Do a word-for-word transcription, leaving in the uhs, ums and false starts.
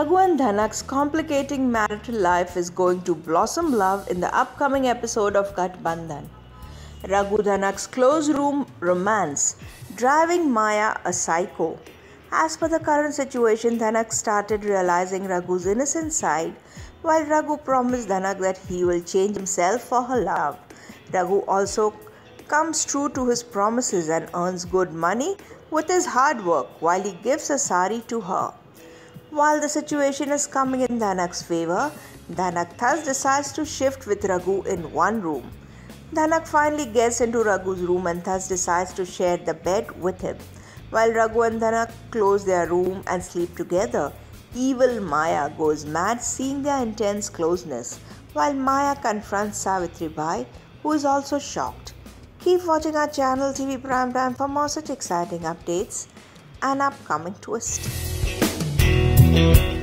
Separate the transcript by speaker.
Speaker 1: Raghu and Dhanak's complicating marital life is going to blossom love in the upcoming episode of Gathbandhan. Raghu Dhanak's close room romance, driving Maya a psycho. As per the current situation, Dhanak started realizing Raghu's innocent side, while Raghu promised Dhanak that he will change himself for her love. Raghu also comes true to his promises and earns good money with his hard work while he gives a sari to her. While the situation is coming in Dhanak's favor, Dhanak thus decides to shift with Raghu in one room. Dhanak finally gets into Raghu's room and thus decides to share the bed with him. While Raghu and Dhanak close their room and sleep together, evil Maya goes mad seeing their intense closeness, while Maya confronts Savitri Bai, who is also shocked. Keep watching our channel T V Prime Time for more such exciting updates and upcoming twists. Thank you.